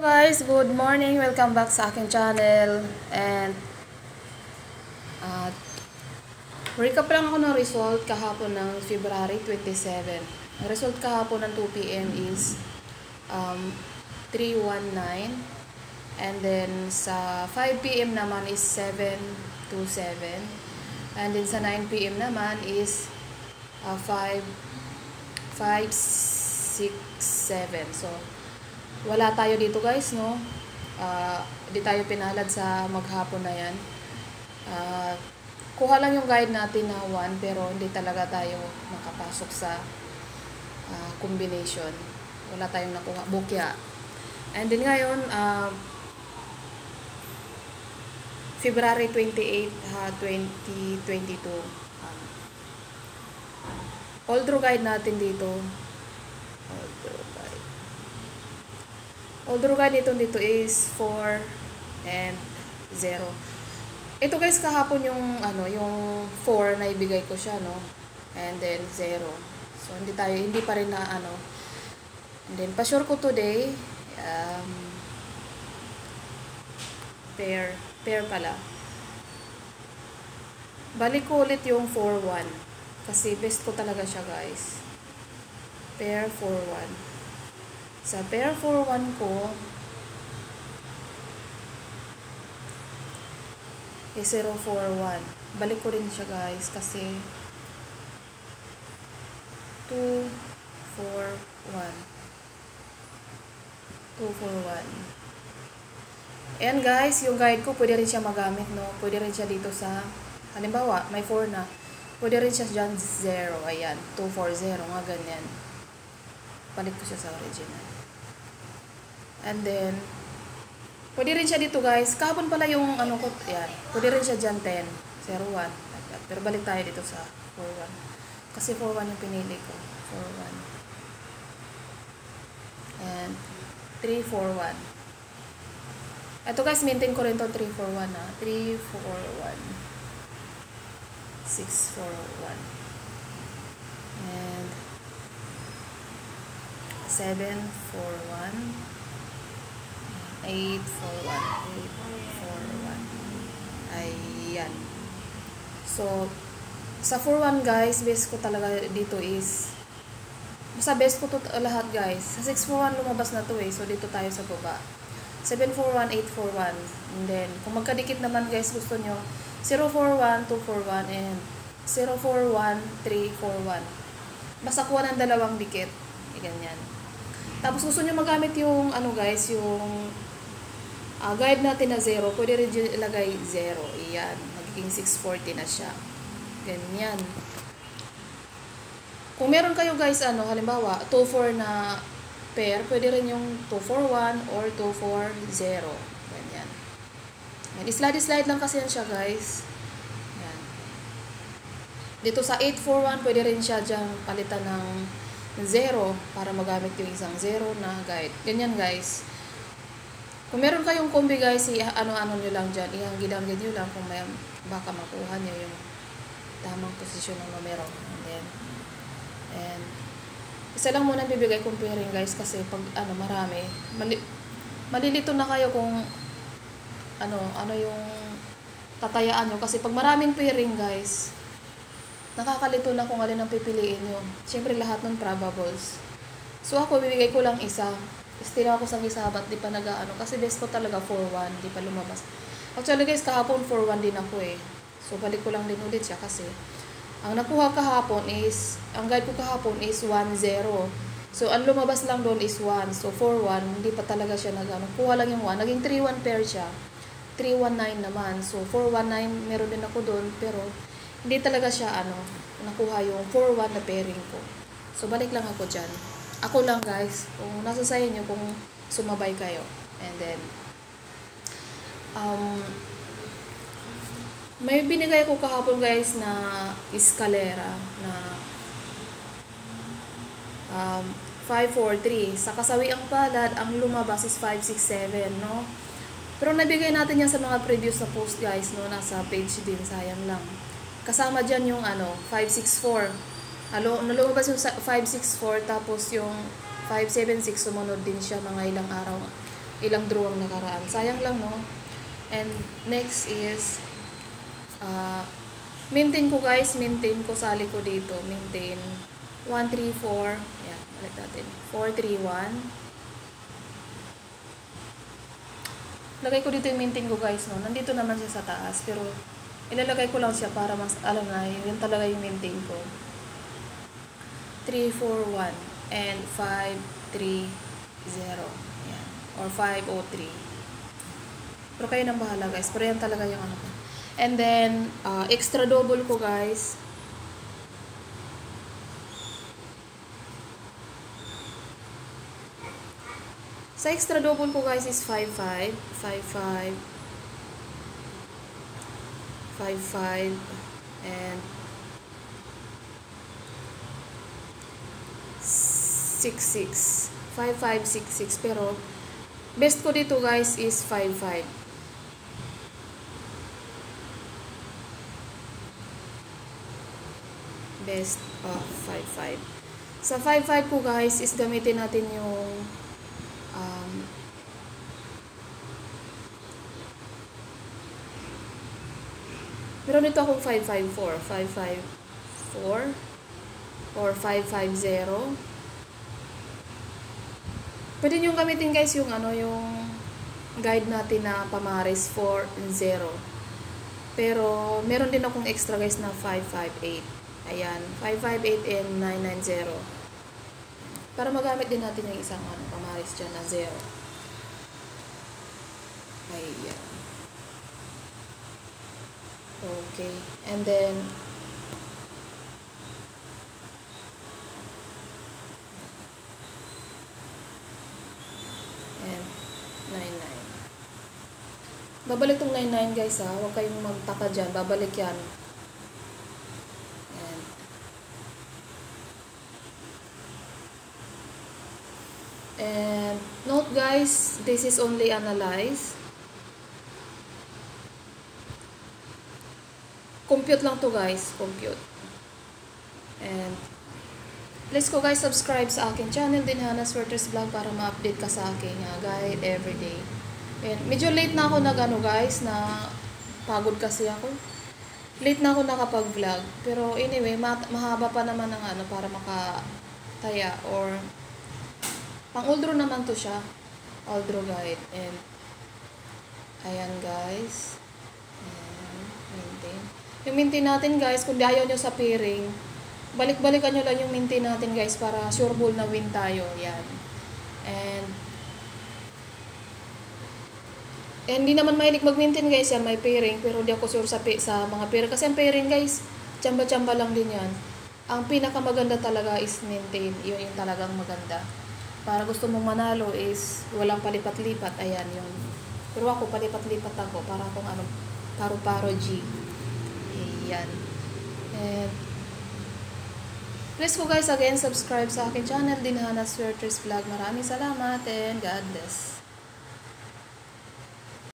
Guys, good morning. Welcome back sa aking channel. And uh, recap lang ako ng result kahapon ng February 27. Ang result kahapon ng 2 p.m. is 319. And then sa 5 p.m. naman is 727. And then sa 9 p.m. naman is 567. So wala tayo dito guys, no? Di tayo pinalad sa maghapon na yan. Kuha lang yung guide natin na 1, pero hindi talaga tayo makapasok sa combination. Wala tayong nakuha, bukya. And then ngayon, February 28, 2022. All through guide natin dito. All through guide dito is 4 and 0. Ito guys, kahapon yung yung 4 na ibigay ko siya, no? And then 0. So hindi pa rin na And then pa-sure ko today, pair pala. Balik ko ulit yung 4-1 kasi best ko talaga siya guys. Pair 4-1. Sa pair 4-1 ko is 0-4-1. Balik ko rin siya guys kasi 2-4-1. 2-4-1. Ayan guys, yung guide ko pwede rin siya magamit, no? Pwede rin siya dito sa, halimbawa, may 4 na. Pwede rin siya dyan 0. Ayan, 2-4-0. Nga ganyan. Balik ko siya sa original. And then, pwede rin siya dito guys. Kahapon pala yung ko, yan. Pwede rin siya dyan 10, 0-1. Pero balik tayo dito sa 4-1. Kasi 4-1 yung pinili ko. 4-1. And 3-4-1. Ito guys, maintain ko rin to 3-4-1 ha. 3-4-1. 6-4-1. And 7-4-1. 8-4-1. Ayan. So, sa 4-1 guys, best ko talaga dito is, basta best ko to lahat guys. Sa 6-4-1 lumabas na to eh. So, dito tayo sa baba. 7-4-1, 8-4-1. And then, kung magkadikit naman guys, gusto nyo, 0-4-1, 2-4-1, and 0-4-1, 3-4-1. Basta kuha ng dalawang dikit. Ganyan. Tapos gusto nyo magamit yung guys, yung guide natin na 0, pwede rin ilagay 0. Iyan, magiging 640 na siya. Ganyan. Kung meron kayo guys, halimbawa, 2-4 na pair, pwede rin yung 2-4-1 or 2-4-0. Ganyan. Slide lang kasi yan siya guys. Yan. Dito sa 8-4-1, pwede rin siya dyang palitan ng 0 para magamit yung isang 0 na guide. Ganyan guys. Kung meron kayong kombi guys, ano-ano nyo lang dyan. Ginamit nyo lang kung may baka makuha nyo yung tamang posisyon ng numero. And isa lang muna bibigay kong pairing guys kasi pag marami, malilito na kayo kung ano yung tatayaan nyo. Kasi pag maraming pairing guys, nakakalito na kung alin ang pipiliin nyo. Siyempre lahat ng probables. So ako, bibigay ko lang isa. Tinawa ko sa isa, ba't di pa kasi best ko talaga 4-1, di pa lumabas. Actually guys, kahapon 4-1 din ako eh. So balik ko lang din ulit siya kasi ang nakuha kahapon is, ang guide ko kahapon is 1-0. So ang lumabas lang doon is 1. So 4-1, hindi pa talaga siya kuha lang yung 1. Naging 3-1 pair siya. 3-1-9 naman. So 4-1-9 meron din ako doon, pero hindi talaga siya nakuha yung 4-1 na pairing ko. So balik lang ako dyan. Ako lang guys, kung nasa sa inyo, kung sumabay kayo. And then, may binigay ko kahapon guys na eskalera na 5-4-3. Sa kasawiang palad, ang lumabas is 5-6-7, no? Pero nabigay natin yan sa mga previous na post guys, no? Nasa page din, sayang lang. Kasama dyan yung 5-6-4. Nalumabas yung 5-6-4, tapos yung 5-7-6 sumunod din siya mga ilang araw ilang draw ang nakaraan. Sayang lang, no? And next is maintain ko guys, maintain ko, sali ko dito, maintain 1, 3, 4, yan, balik natin, 4, 3, 1. Lagay ko dito yung maintain ko guys, no? Nandito naman siya sa taas, pero ilalagay ko lang siya para mas, alam na, yun talaga yung maintain ko. 3, 4, 1, and 5, 3, 0. Yan. Or 5, 0, 3. Pero kayo nang bahala guys, pero yan talaga yung ano ko. And then, extra double ko guys. Sa extra double ko guys is 5, 5, 5, 5, 5, 5, and 6, 6. 5, 5, 6, 6. Pero, best ko dito guys is 5, 5. Best of 5, 5. Sa 5, 5 ko guys is gamitin natin yung meron dito akong 554, 554 or 550. Pwede nyo gamitin guys yung ano, yung guide natin na pamaris 4-0. Pero meron din akong extra guys na 558. Ayan, 558 and 990. Para magamit din natin yung isang ano, pamaris dyan na 0. Ayan. Okay. And then, and 99. Babalik tong 99 guys ha. Huwag kayong magtaka dyan. Babalik yan. And note guys, this is only analyze. Compute lang to guys, compute. And please ko guys, subscribe sa akin channel din, Hannah's Swertres Vlog, para ma-update ka sa akin guide everyday. And medyo late na ako nag-ano guys, na pagod kasi ako. Late na ako nakapag-vlog. Pero anyway, mahaba pa naman ang ano para makataya, or pang old draw naman to siya. Old draw guide. And ayan guys. And maintain. Yung maintain natin guys, kung ayaw nyo sa pairing, balik-balikan nyo lang yung maintain natin guys para sure ball na win tayo. Yan. And hindi naman mahilig mag-maintain guys yan, may pairing, pero hindi ako sure sa mga pairing. Kasi ang pairing guys, tsamba-tsamba lang din yan. Ang pinakamaganda talaga is maintain. Yun yung talagang maganda. Para gusto mong manalo is walang palipat-lipat. Ayan yun. Pero ako palipat-lipat ako para akong ano, paro-paro G. Ayan. And please ko guys again, subscribe sa akin channel din, Hannah's Swertres Vlog. Maraming salamat and God bless.